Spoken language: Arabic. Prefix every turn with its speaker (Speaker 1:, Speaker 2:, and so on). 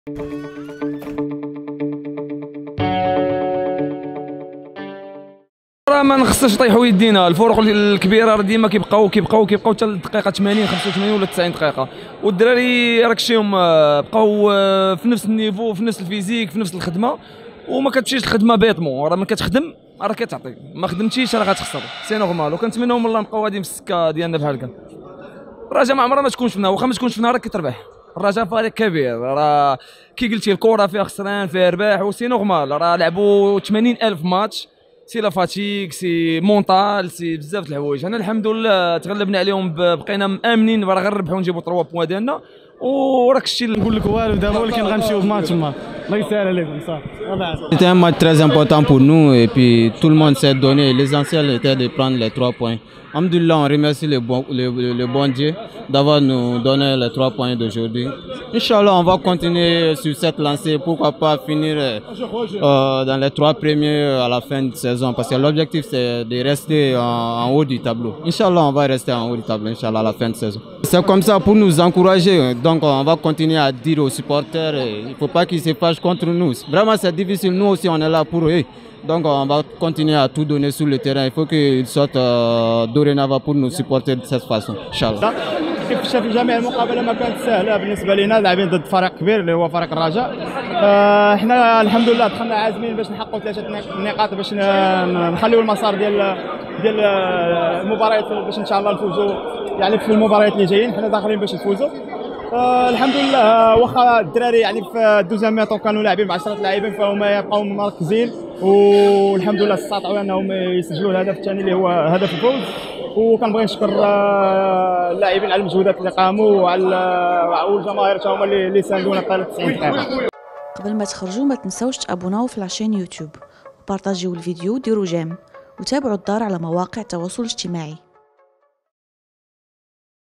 Speaker 1: راه ما نخصش نطيحوا يدينا. الفروق الكبيره راه ديما كيبقاو حتى الدقيقه 80 85 ولا 90 دقيقه، والدراري راك شتيهم بقاو في نفس النيفو، في نفس الفيزيك، في نفس الخدمه، وما كتمشيش الخدمه بيطمون. راه من كتخدم راه كتعطي، ما خدمتيش راه غتخسر، سي نورمال. وكنتمناو من الله نبقاو غاديين في السكه ديالنا بحال هكا. الرجاء ما عمرها ما تكونش فينا، واخا ما تكونش فينا راك كتربح. الرجاء فريق كبير، راه كي قلتي الكره فيها خسران فيها رباح، وسي نورمال. راه لعبوا 80,000 ماتش، سي لا فاتيك سي مونطال سي بزاف د الحوايج. انا الحمد لله تغلبنا عليهم، بقينا مامنين راه غنربحوا نجيبوا 3 بوان ديالنا، وراك الشيء اللي
Speaker 2: نقول لك والو دابا، ولكن غنمشيو بماتش تما. الله يسهل عليكم صافي.
Speaker 3: C'était un match très important pour nous et puis tout le monde s'est donné. L'essentiel était de prendre les 3 points. Alhamdoulilah, on remercie le bon Dieu d'avoir nous donné les 3 points d'aujourd'hui. Inch'Allah, on va continuer sur cette lancée. Pourquoi pas finir dans les 3 premiers à la fin de saison, parce que l'objectif c'est de rester en haut du tableau. Inch'Allah, on va rester en haut du tableau, Inch'Allah, à la fin de saison. C'est comme ça pour nous encourager. Donc on va continuer à dire aux supporters, il ne faut pas qu'ils se fâchent contre nous. Vraiment c'est difficile, nous aussi on est là pour eux. Donc on va continuer à tout donner sur le terrain. Il faut qu'ils sortent dorénavant pour nous supporter de cette façon. Inch'Allah.
Speaker 2: كيف شاف الجميع المقابله ما كانت سهله بالنسبه لنا، لاعبين ضد فريق كبير اللي هو فريق الرجاء. احنا الحمد لله دخلنا عازمين باش نحققوا 3 نقاط باش نخليوا المسار ديال المباريات باش ان شاء الله نفوزوا يعني في المباريات اللي جايين. حنا داخلين باش نفوزوا الحمد لله. واخا الدراري يعني في الدوزيام ميطون كانوا لاعبين ب 10 لاعبين، فهم يبقاو مركزين، والحمد لله استطاعوا انهم يسجلوا الهدف الثاني اللي هو هدف الفوز. وكنبغي نشكر اللاعبين على المجهودات اللي قاموا، والجماهير حتى هما اللي ساندونا طيله 90 دقيقه.
Speaker 4: قبل ما تخرجوا ما تنساوش تابوناو في لاشين يوتيوب، وبارطاجيو الفيديو وديروا جيم، وتابعوا الدار على مواقع التواصل الاجتماعي.